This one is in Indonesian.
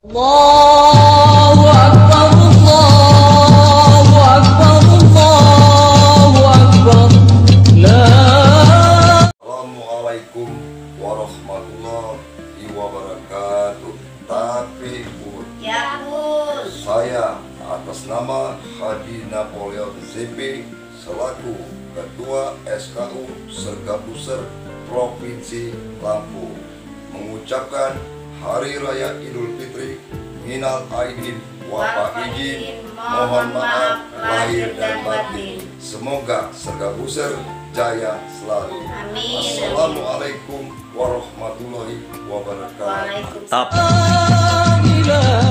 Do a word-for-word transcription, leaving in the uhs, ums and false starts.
Allahu Akbar, Allahu Akbar, Allahu Akbar. La. Assalamualaikum warahmatullahi wabarakatuh. Tapi Bud, ya Bud, saya atas nama Hadi Napoleon Z P selaku Ketua S K U Sergabuser Provinsi Lampung mengucapkan Hari Raya Idul Fitri minal aidin wal faizin, mohon maaf lahir dan batin. Semoga Sergabuser jaya selalu. Amin. Assalamualaikum warahmatullahi wabarakatuh. Waalaikumsalam.